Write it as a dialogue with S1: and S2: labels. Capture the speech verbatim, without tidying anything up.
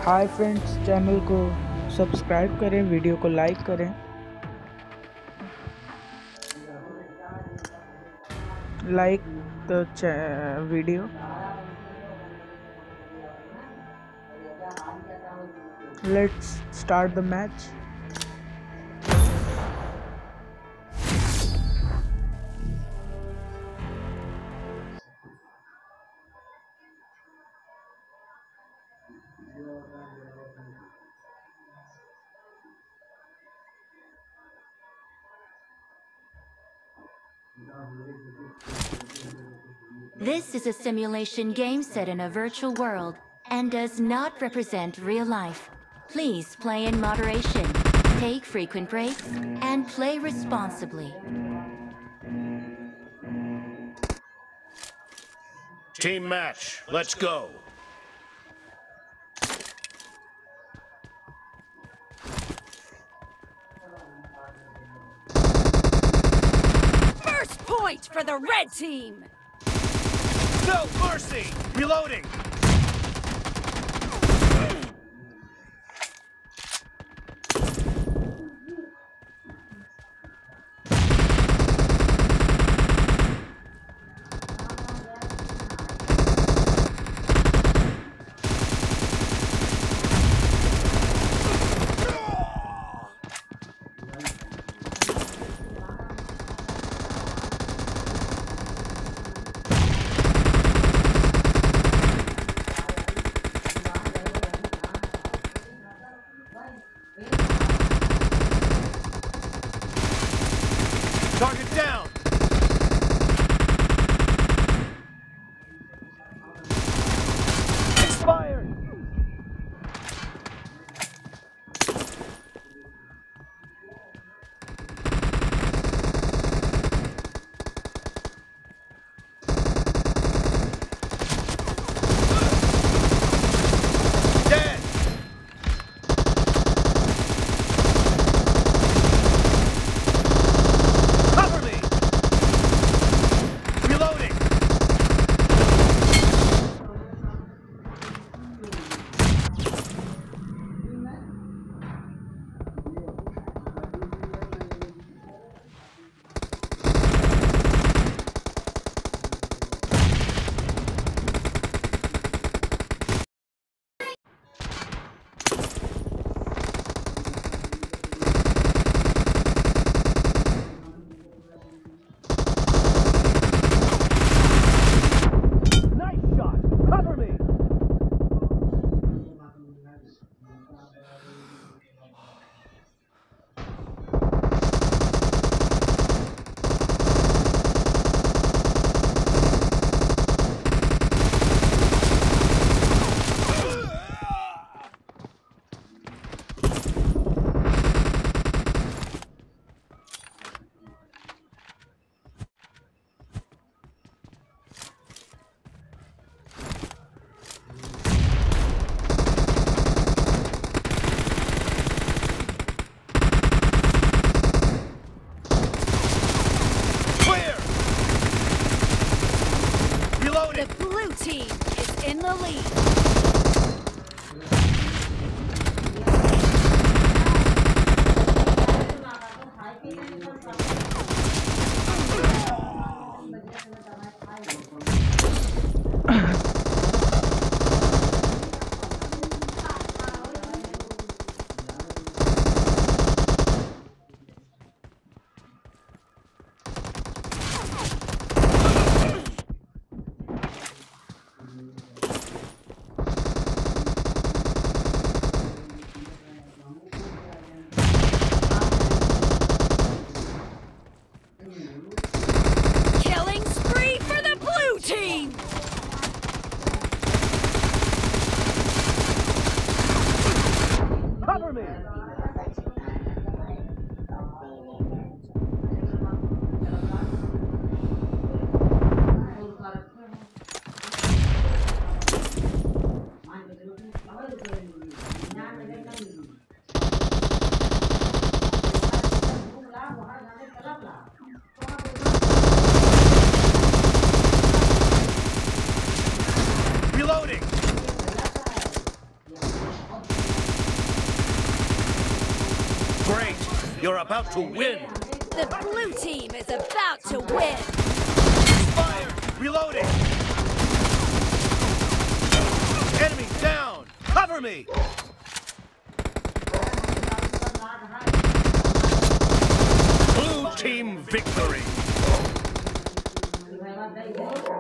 S1: हाय friends, channel को subscribe करें, video को लाइक करें, like the video. Let's start the match.
S2: This is a simulation game set in a virtual world and does not represent real life. Please play in moderation, take frequent breaks, and play responsibly.
S3: Team match, let's go.
S4: First point for the red team!
S3: No mercy! Reloading! Target down! Expired! Dead! Cover me! Reloading! Nice shot! Cover me! Clear! Reloading!
S4: The blue team is in the lead.
S3: You're about to win.
S4: The blue team is about to win.
S3: Fire! Reloading! Enemy down! Cover me! Blue team victory!